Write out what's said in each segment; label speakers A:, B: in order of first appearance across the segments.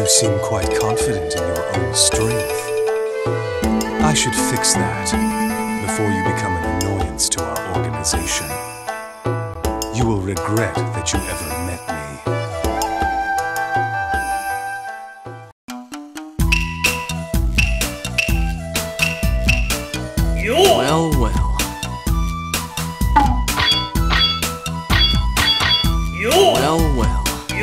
A: You seem quite confident in your own strength. I should fix that before you become an annoyance to our organization. You will regret that you ever met me.
B: Well, well. Well, well.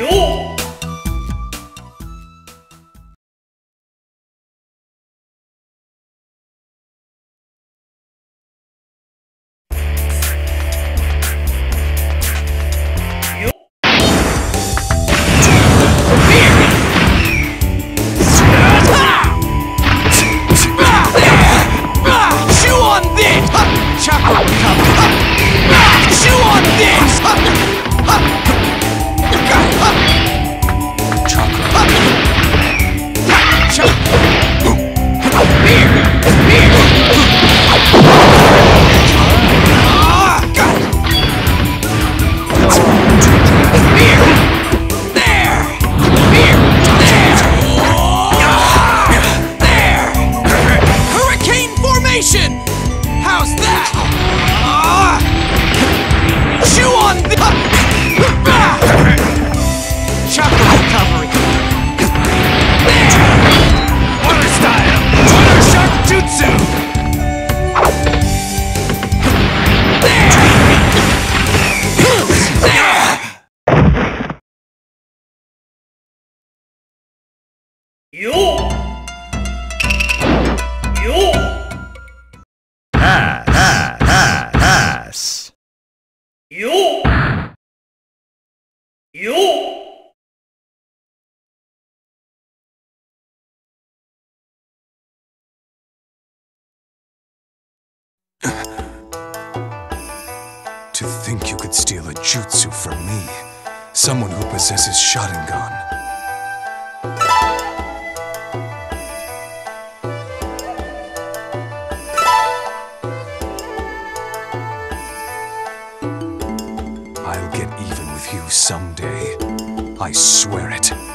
B: How's that? Chew on the chakra recovery. There. Water style. Water shark jutsu. There.
A: To think you could steal a jutsu from me, someone who possesses Sharingan. I'll get even with you someday. I swear it.